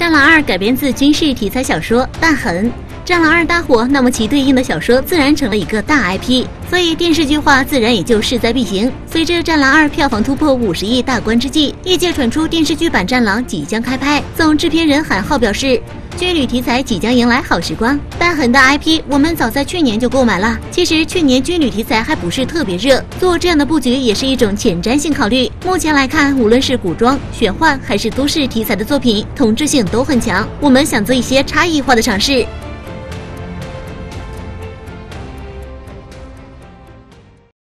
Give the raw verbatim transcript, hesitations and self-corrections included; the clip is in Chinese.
战狼二》改编自军事题材小说，但很。战狼二大火，那么其对应的小说自然成了一个大 I P， 所以电视剧化自然也就势在必行。随着战狼二票房突破五十亿大关之际，业界传出电视剧版战狼即将开拍，总制片人韩浩表示，军旅题材即将迎来好时光。但很的 I P 我们早在去年就购买了。其实去年军旅题材还不是特别热，做这样的布局也是一种前瞻性考虑。目前来看，无论是古装、玄幻还是都市题材的作品，同质性都很强。我们想做一些差异化的尝试。